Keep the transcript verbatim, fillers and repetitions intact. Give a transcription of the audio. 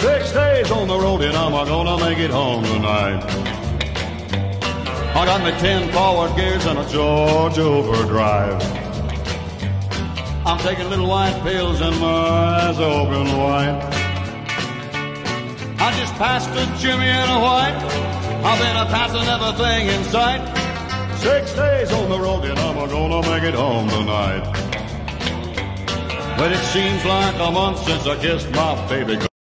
Six days on the road and I'm gonna make it home tonight. I got me ten forward gears and a George overdrive. I'm taking little white pills and my eyes open wide. I just passed a Jimmy and a white. I've been a passing everything in sight. Six days on the road and I'm gonna make it home tonight. But it seems like a month since I kissed my baby.